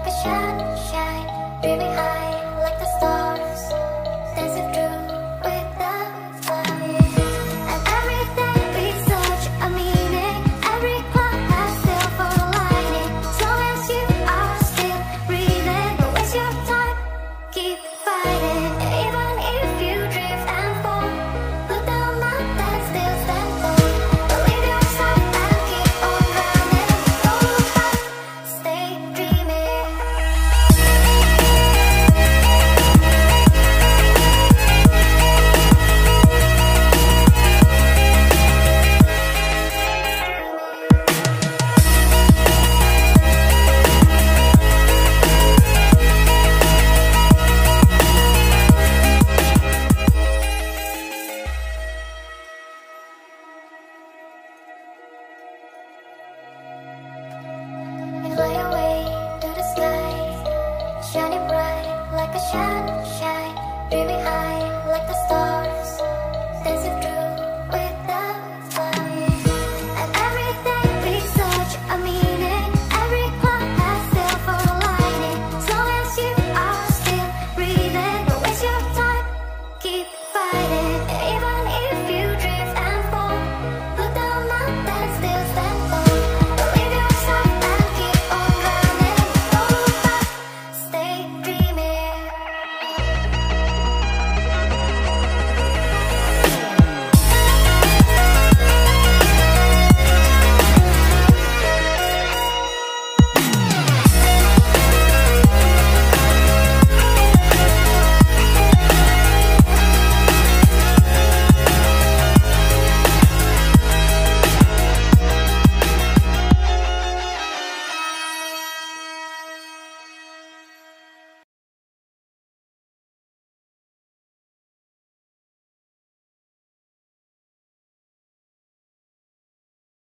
a sunshine, dreaming high like the stars, dancing through without fire. And every day brings such a meaning. Every cloud has silver lining. As long as you are still breathing, don't waste your time, keep fighting. Even if you drift and fall, look down and still stand tall. Believe your side and keep on running. Don't look back, stay dreaming. You fly away to the sky, shining bright like a shadow.